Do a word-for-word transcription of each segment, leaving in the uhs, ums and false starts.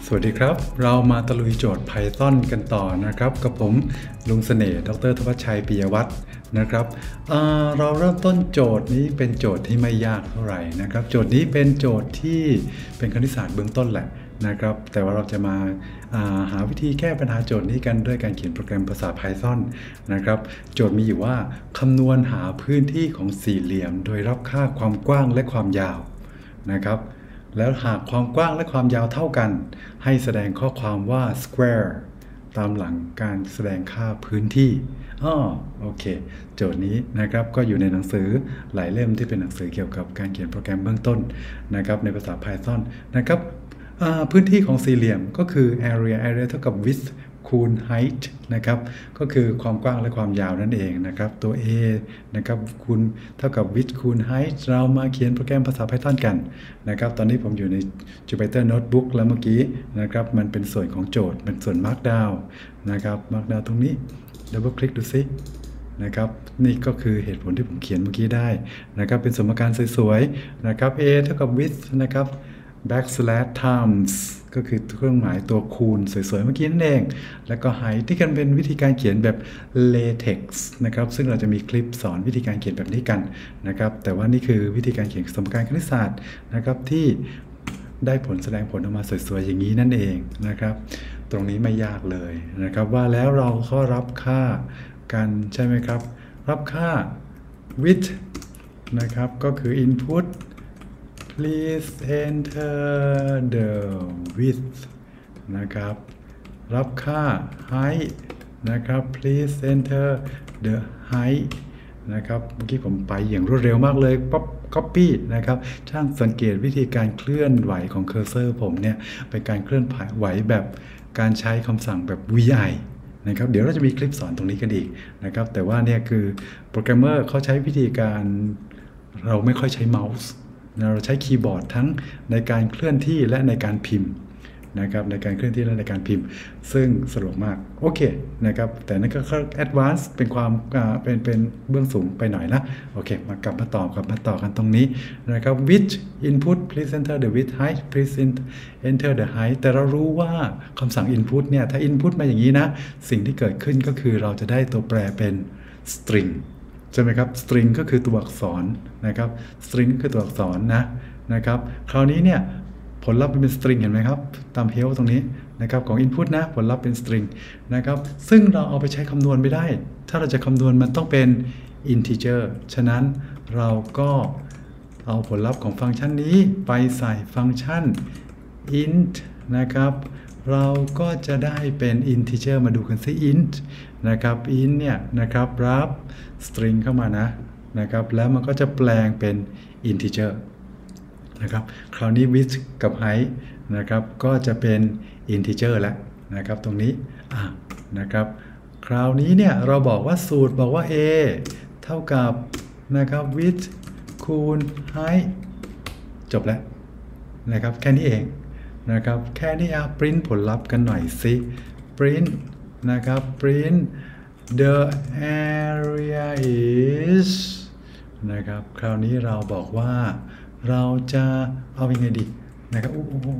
สวัสดีครับเรามาตะลุยโจทย์ Python กันต่อนะครับกับผมลุงเสน่ห์ดร.ธวัชชัย ปิยวัฒน์นะครับเอ่อเราเริ่มต้นโจทย์นี้เป็นโจทย์ที่ไม่ยากเท่าไหร่นะครับโจทย์นี้เป็นโจทย์ที่เป็นคณิตศาสตร์เบื้องต้นแหละนะครับแต่ว่าเราจะมาาหาวิธีแก้ปัญหาโจทย์นี้กันด้วยการเขียนโปรแกรมภาษา Python นะครับโจทย์มีอยู่ว่าคำนวณหาพื้นที่ของสี่เหลี่ยมโดยรับค่าความกว้างและความยาวนะครับแล้วหากความกว้างและความยาวเท่ากันให้แสดงข้อความว่า square ตามหลังการแสดงค่าพื้นที่อ้อโอเคโจทย์นี้นะครับก็อยู่ในหนังสือหลายเล่มที่เป็นหนังสือเกี่ยวกับการเขียนโปรแกรมเบื้องต้นนะครับในภาษา Python นะครับพื้นที่ของสี่เหลี่ยมก็คือ area area เท่ากับ width คูณ height นะครับก็คือความกว้างและความยาวนั่นเองนะครับตัว a นะครับคูณเท่ากับ width คูณ height เรามาเขียนโปรแกรมภาษา Python กันนะครับตอนนี้ผมอยู่ใน Jupyter Notebook แล้วเมื่อกี้นะครับมันเป็นส่วนของโจทย์เป็นส่วน Markdown นะครับ Markdown ตรงนี้ดับเบิลคลิกดูซินะครับนี่ก็คือเหตุผลที่ผมเขียนเมื่อกี้ได้นะครับเป็นสมการสวยๆนะครับ a เท่ากับ width นะครับ backslash times ก็คือเครื่องหมายตัวคูณสวยๆเมื่อกี้นั่นเองแล้วก็ height ที่กันเป็นวิธีการเขียนแบบ latex นะครับซึ่งเราจะมีคลิปสอนวิธีการเขียนแบบนี้กันนะครับแต่ว่านี่คือวิธีการเขียนสมการคณิตศาสตร์นะครับที่ได้ผลแสดงผลออกมาสวยๆอย่างนี้นั่นเองนะครับตรงนี้ไม่ยากเลยนะครับว่าแล้วเราก็รับค่ากันใช่ไหมครับรับค่า width นะครับก็คือ input please enter the width นะครับรับค่า height นะครับ please enter the height นะครับเมื่อกี้ผมไปอย่างรวดเร็วมากเลยป๊อป copy นะครับช่างสังเกตวิธีการเคลื่อนไหวของเคอร์เซอร์ผมเนี่ยเป็นการเคลื่อนไหวแบบการใช้คำสั่งแบบ วี ไอ นะครับเดี๋ยวเราจะมีคลิปสอนตรงนี้กันอีกนะครับแต่ว่าเนี่ยคือโปรแกรมเมอร์เขาใช้วิธีการเราไม่ค่อยใช้เมาส์เราใช้คีย์บอร์ดทั้งในการเคลื่อนที่และในการพิมพ์นะครับในการเคลื่อนที่และในการพิมพ์ซึ่งสะดวกมากโอเคนะครับแต่นั่นก็แอดวานซ์เป็นความเป็นเป็นเบื้องสูงไปหน่อยนะโอเคมากลับมาต่อกลับมาต่อกันตรงนี้นะครับ width input please enter the width height please enter the height แต่เรารู้ว่าคำสั่ง input เนี่ยถ้า input มาอย่างนี้นะสิ่งที่เกิดขึ้นก็คือเราจะได้ตัวแปรเป็น stringใช่ไหมครับ string ก็คือตัวอักษรนะครับ string ก็คือตัวอักษรนะนะครับคราวนี้เนี่ยผลลัพธ์เป็น string เห็นไหมครับตาม help ตรงนี้นะครับของ input นะผลลัพธ์เป็น string นะครับซึ่งเราเอาไปใช้คำนวณไม่ได้ถ้าเราจะคำนวณมันต้องเป็น integer ฉะนั้นเราก็เอาผลลัพธ์ของฟังก์ชันนี้ไปใส่ฟังก์ชัน int นะครับเราก็จะได้เป็น integer มาดูกันซิ int นะครับ int เนี่ยนะครับรับ string เข้ามานะนะครับแล้วมันก็จะแปลงเป็น integer นะครับคราวนี้ width กับ height นะครับก็จะเป็น integer แล้วนะครับตรงนี้อ่ะนะครับคราวนี้เนี่ยเราบอกว่าสูตรบอกว่า a เท่ากับนะครับ width คูณ height จบแล้วนะครับแค่นี้เองนะครับแค่นี้อ่ะ print ผลลัพธ์กันหน่อยสิ print นะครับ print the area is นะครับคราวนี้เราบอกว่าเราจะเอายังไงดีนะครับ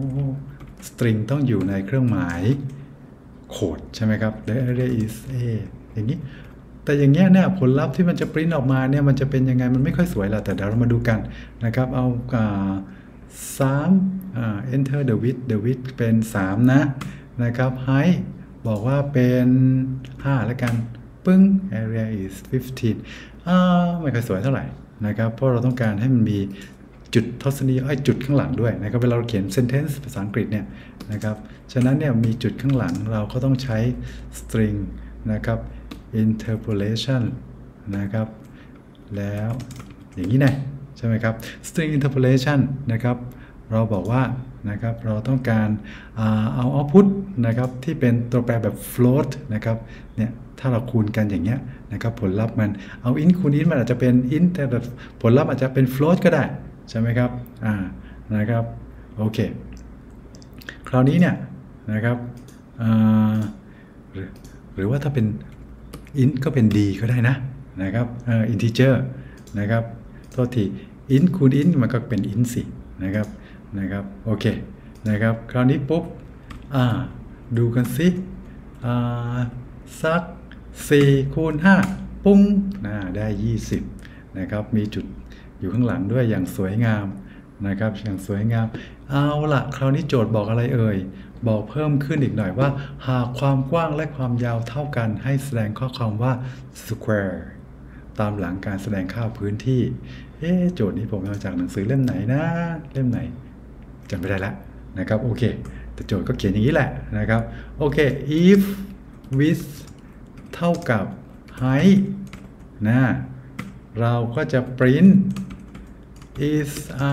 string ต้องอยู่ในเครื่องหมายโคดใช่ไหมครับ the area is a อย่างนี้แต่อย่างเงี้ยเนี่ยผลลัพธ์ที่มันจะ print ออกมาเนี่ยมันจะเป็นยังไงมันไม่ค่อยสวยหรอกแต่เดี๋ยวเรามาดูกันนะครับเอาสามอ่า enter the width the width เป็นสามนะนะครับ height บอกว่าเป็นห้าแล้วกันปึ้ง area is fifteen อ่าไม่ค่อยสวยเท่าไหร่นะครับเพราะเราต้องการให้มันมีจุดทศนิยมไอ้จุดข้างหลังด้วยนะครับเวลาเราเขียน sentence ภาษาอังกฤษเนี่ยนะครับฉะนั้นเนี่ยมีจุดข้างหลังเราก็ต้องใช้ string นะครับ interpolation นะครับแล้วอย่างนี้นะใช่ไหมครับ string interpolation นะครับเราบอกว่านะครับเราต้องการเอา output นะครับที่เป็นตัวแปรแบบ float นะครับเนี่ยถ้าเราคูณกันอย่างเงี้ยนะครับผลลัพธ์มันเอา int คูณ int มันอาจจะเป็น int แต่ผลลัพธ์อาจจะเป็น float ก็ได้ใช่ไหมครับอ่านะครับโอเคคราวนี้เนี่ยนะครับหรือหรือว่าถ้าเป็น int ก็เป็น d ก็ได้นะนะครับเอ่อ integer นะครับโทษที int คูณ int มันก็เป็น int สินะครับนะครับโอเคนะครับคราวนี้ปุ๊บอ่าดูกันสิอ่าสักสี่คูณห้าปุ้งนะได้ยี่สิบนะครับมีจุดอยู่ข้างหลังด้วยอย่างสวยงามนะครับอย่างสวยงามเอาละคราวนี้โจทย์บอกอะไรเอ่ยบอกเพิ่มขึ้นอีกหน่อยว่าหากความกว้างและความยาวเท่ากันให้แสดงข้อความว่า square ตามหลังการแสดงค่าพื้นที่เอ๊ะโจทย์นี้ผมเอาจากหนังสือเล่มไหนนะเล่มไหนจำไม่ได้แล้วนะครับโอเคแต่โจทย์ก็เขียนอย่างนี้แหละนะครับโอเค if width เท่ากับ height นะเราก็จะ print is a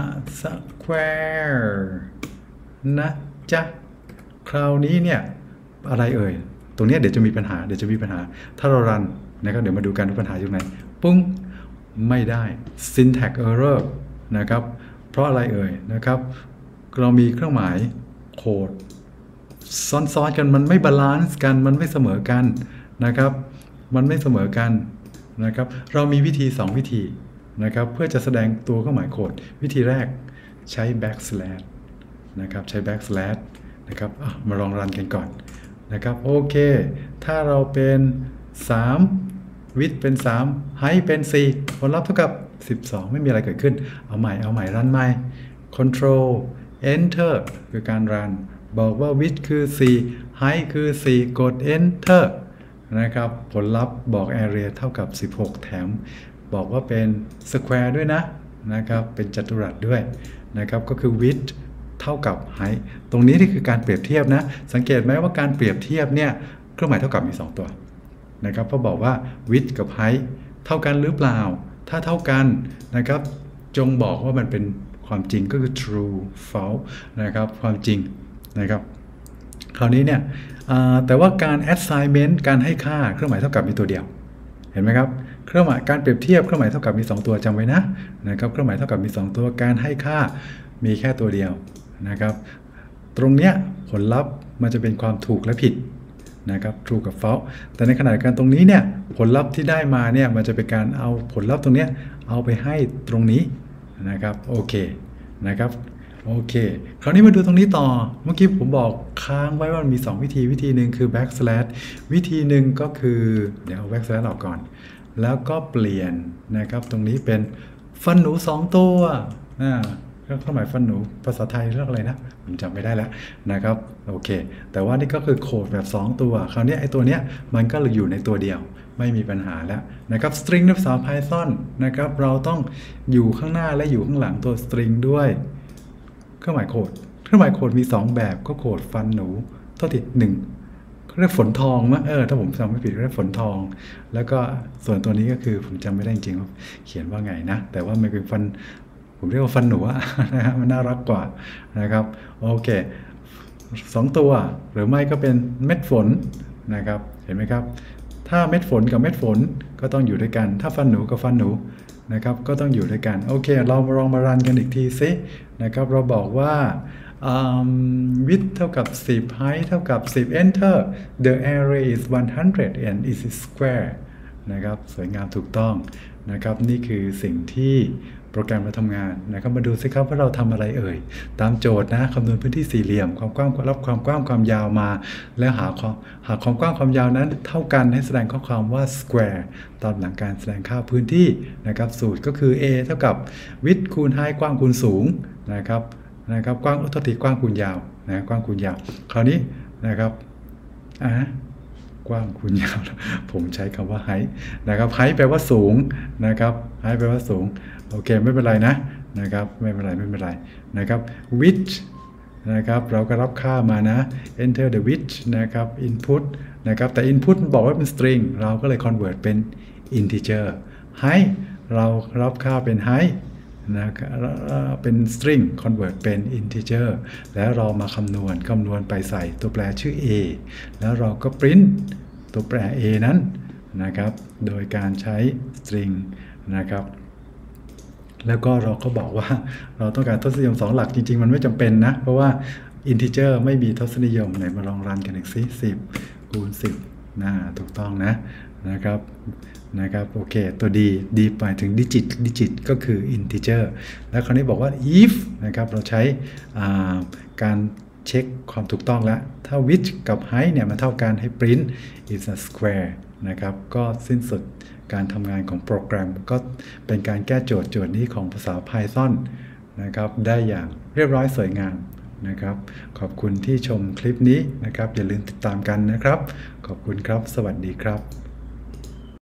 square นะจ๊ะคราวนี้เนี่ยอะไรเอ่ยตรงนี้เดี๋ยวจะมีปัญหาเดี๋ยวจะมีปัญหาถ้าเรารันนะครับเดี๋ยวมาดูกันว่าปัญหาอยู่ไหนปุ้งไม่ได้ syntax error นะครับเพราะอะไรเอ่ยนะครับเรามีเครื่องหมายโคดซ้อนๆกันมันไม่บาลานซ์กันมันไม่เสมอกันนะครับมันไม่เสมอกันนะครับเรามีวิธีสองวิธีนะครับเพื่อจะแสดงตัวเครื่องหมายโคดวิธีแรกใช้ backslash นะครับใช้ backslash นะครับมาลองรันกันก่อนนะครับโอเคถ้าเราเป็นสาม width เป็นสาม height เป็นสี่ผลลัพธ์เท่ากับสิบสองไม่มีอะไรเกิดขึ้นเอาใหม่เอาใหม่รันใหม่ control enter คือการรันบอกว่า width คือสี่ height คือสี่กด enter นะครับผลลัพธ์บอก area เท่ากับสิบหกแถมบอกว่าเป็น square ด้วยนะนะครับเป็นจัตุรัสด้วยนะครับก็คือ width เท่ากับ height ตรงนี้นี่คือการเปรียบเทียบนะสังเกตไหมว่าการเปรียบเทียบเนี่ยเครื่องหมายเท่ากับมีสองตัวนะครับเพราะบอกว่า width กับ height เท่ากันหรือเปล่าถ้าเท่ากันนะครับจงบอกว่ามันเป็นความจริงก็คือ true false นะครับความจริงนะครับคราวนี้เนี่ยแต่ว่าการ assignment การให้ค่าเครื่องหมายเท่ากับมีตัวเดียวเห็นไหมครับเครื่องหมายการเปรียบเทียบเครื่องหมายเท่ากับมีสองตัวจำไว้นะนะครับเครื่องหมายเท่ากับมีสองตัวการให้ค่ามีแค่ตัวเดียวนะครับตรงเนี้ยผลลัพธ์มันจะเป็นความถูกและผิดนะครับ true กับ false แต่ในขณะเดียวกันตรงนี้เนี่ยผลลัพธ์ที่ได้มาเนี่ยมันจะเป็นการเอาผลลัพธ์ตรงเนี้ยเอาไปให้ตรงนี้นะครับโอเคนะครับโอเคคราวนี้มาดูตรงนี้ต่อเมื่อกี้ผมบอกค้างไว้ว่ามีสองวิธีวิธีหนึ่งคือ backslash วิธีหนึ่งก็คือเดี๋ยวเอา backslash ออกก่อนแล้วก็เปลี่ยนนะครับตรงนี้เป็นฟันหนูสองตัวอ่าเครื่องหมายฟันหนูภาษาไทยเรียกอะไรนะผมจำไม่ได้แล้วนะครับโอเคแต่ว่านี่ก็คือโค้ดแบบสองตัวคราวนี้ไอ้ตัวเนี้ยมันก็อยู่ในตัวเดียวไม่มีปัญหาแล้วนะครับ string ในภาษา Python นะครับเราต้องอยู่ข้างหน้าและอยู่ข้างหลังตัว string ด้วยเครื่องหมายโค้ดเครื่องหมายโค้ดมีสองแบบก็โค้ดฟันหนูเท่าที่หนึ่งเรียกฝนทองมั้งเออถ้าผมจำไม่ผิดเรียกฝนทองแล้วก็ส่วนตัวนี้ก็คือผมจำไม่ได้จริงว่าเขียนว่าไงนะแต่ว่ามันเป็นฟันผมเรียกว่าฟันหนูอะนะฮะมันน่ารักกว่านะครับโอเคสองตัวหรือไม่ก็เป็นเม็ดฝนนะครับเห็นไหมครับถ้าเม็ดฝนกับเม็ดฝนก็ต้องอยู่ด้วยกันถ้าฟันหนูกับฟันหนูนะครับก็ต้องอยู่ด้วยกันโอเคเราลองมารันกันอีกทีซินะครับเราบอกว่า width เท่ากับสิบ height เท่ากับสิบ enter the array is one hundred and is square นะครับสวยงามถูกต้องนะครับนี่คือสิ่งที่โปรแกรมเราทำงานนะครับมาดูสิครับว่าเราทำอะไรเอ่ยตามโจทย์นะคำนวณพื้นที่สี่เหลี่ยมความกว้างรับความกว้างความยาวมาแล้วหาความหาความกว้างความยาวนั้นเท่ากันให้แสดงข้อความว่า square ตามหลังการแสดงค่าพื้นที่นะครับสูตรก็คือ a เท่ากับ width คูณ height กว้างคูณสูงนะครับนะครับกว้างอุทติกว้างคูณยาวนะกว้างคูณยาวคราวนี้นะครับอ่ากว้างคูณยาวผมใช้คำว่า height นะครับ height แปลว่าสูงนะครับ height แปลว่าสูงโอเคไม่เป็นไรนะนะครับไม่เป็นไรไม่เป็นไรนะครับ width นะครับเราก็รับค่ามานะ enter the width นะครับ input นะครับแต่ input บอกว่าเป็น string เราก็เลย convert เป็น integer height เรารับค่าเป็น height นะครับเป็น string convert เป็น integer แล้วเรามาคำนวณคำนวณไปใส่ตัวแปรชื่อ a แล้วเราก็ print ตัวแปร a นั้นนะครับโดยการใช้ string นะครับแล้วก็เราก็บอกว่าเราต้องการทศนิยมสองหลักจริงๆมันไม่จำเป็นนะเพราะว่า integer ไม่มีทศนิยมไหนมาลองรันกันอีกสิสิบคูณสิบนะถูกต้องนะนะครับนะครับโอเคตัวดีดีไปถึงดิจิตดิจิตก็คือ integer แล้วคราวนี้บอกว่า if นะครับเราใช้การเช็คความถูกต้องแล้วถ้า width กับ height เนี่ยมันเท่ากันให้ print is a square นะครับก็สิ้นสุดการทำงานของโปรแกรมก็เป็นการแก้โจทย์โจทย์นี้ของภาษา Python นะครับได้อย่างเรียบร้อยสวยงามนะครับขอบคุณที่ชมคลิปนี้นะครับอย่าลืมติดตามกันนะครับขอบคุณครับสวัสดีครับ